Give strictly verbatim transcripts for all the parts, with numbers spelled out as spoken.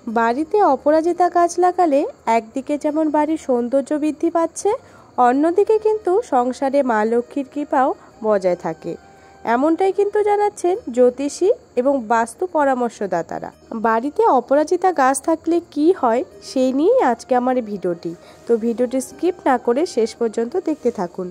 বাড়িতে অপরাজিতা গাছ লাগালে একদিকে যেমন বাড়ির সৌন্দর্য বৃদ্ধি পাচ্ছে, অন্যদিকে কিন্তু সংসারে মা লক্ষ্মীর কৃপাও বজায় থাকে, এমনটাই কিন্তু জানাচ্ছেন জ্যোতিষী এবং বাস্তু পরামর্শদাতারা। বাড়িতে অপরাজিতা গাছ থাকলে কি হয় সেই নিয়েই আজকে আমার এই ভিডিওটি, তো ভিডিওটি স্কিপ না করে শেষ পর্যন্ত দেখতে থাকুন।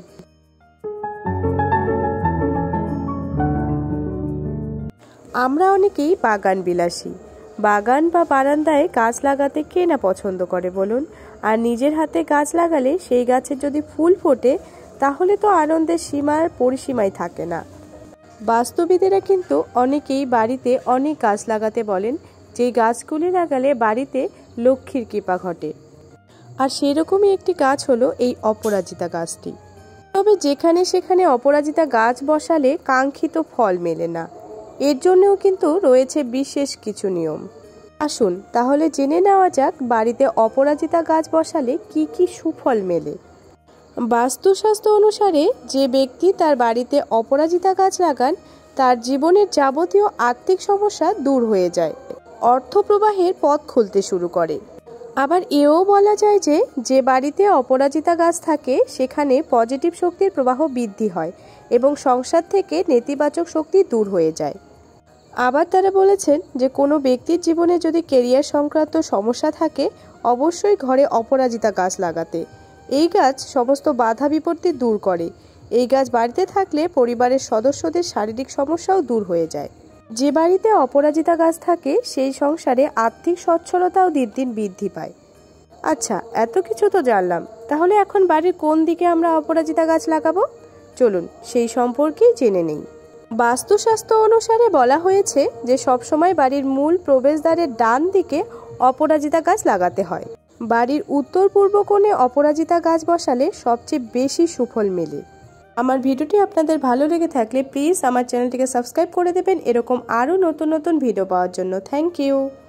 আমরা অনেকেই বাগান বিলাসী, বাগান বা বারান্দায় গাছ লাগাতে কে না পছন্দ করে বলুন। আর নিজের হাতে গাছ লাগালে সেই গাছের যদি ফুল ফোটে তাহলে তো আনন্দের সীমার পরিসীমাই থাকে না। বাস্তুবিদেরা কিন্তু অনেকেই বাড়িতে অনেক গাছ লাগাতে বলেন, যেই গাছগুলি লাগালে বাড়িতে লক্ষ্মীর কৃপা ঘটে। আর সেরকমই একটি গাছ হলো এই অপরাজিতা গাছটি। তবে যেখানে সেখানে অপরাজিতা গাছ বসালে কাঙ্ক্ষিত ফল মেলে না, এর জন্যও কিন্তু রয়েছে বিশেষ কিছু নিয়ম। আসুন তাহলে জেনে নেওয়া যাক বাড়িতে অপরাজিতা গাছ বসালে কি কি সুফল মেলে। বাস্তুশাস্ত্র অনুসারে যে ব্যক্তি তার বাড়িতে অপরাজিতা গাছ লাগান তার জীবনের যাবতীয় আর্থিক সমস্যা দূর হয়ে যায়, অর্থ প্রবাহের পথ খুলতে শুরু করে। আবার এও বলা যায় যে যে বাড়িতে অপরাজিতা গাছ থাকে সেখানে পজিটিভ শক্তির প্রবাহ বৃদ্ধি হয় এবং সংসার থেকে নেতিবাচক শক্তি দূর হয়ে যায়। আবার তারা বলেছেন যে কোনো ব্যক্তির জীবনে যদি কেরিয়ার সংক্রান্ত সমস্যা থাকে অবশ্যই ঘরে অপরাজিতা গাছ লাগাতে। এই গাছ সমস্ত বাধা বিপত্তি দূর করে। এই গাছ বাড়িতে থাকলে পরিবারের সদস্যদের শারীরিক সমস্যাও দূর হয়ে যায়। যে বাড়িতে অপরাজিতা গাছ থাকে সেই সংসারে আর্থিক সচ্ছলতাও দিন দিন বৃদ্ধি পায়। আচ্ছা, এত কিছু তো জানলাম, তাহলে এখন বাড়ির কোন দিকে আমরা অপরাজিতা গাছ লাগাবো? চলুন সেই সম্পর্কেই জেনে নেই। বাস্তুশাস্ত্র অনুসারে বলা হয়েছে যে সবসময় বাড়ির মূল প্রবেশদ্বারের ডান দিকে অপরাজিতা গাছ লাগাতে হয়। বাড়ির উত্তর পূর্ব কোণে অপরাজিতা গাছ বসালে সবচেয়ে বেশি সুফল মেলে। আমার ভিডিওটি আপনাদের ভালো লেগে থাকলে প্লিজ আমার চ্যানেলটিকে সাবস্ক্রাইব করে দেবেন এরকম আরও নতুন নতুন ভিডিও পাওয়ার জন্য। Thank you.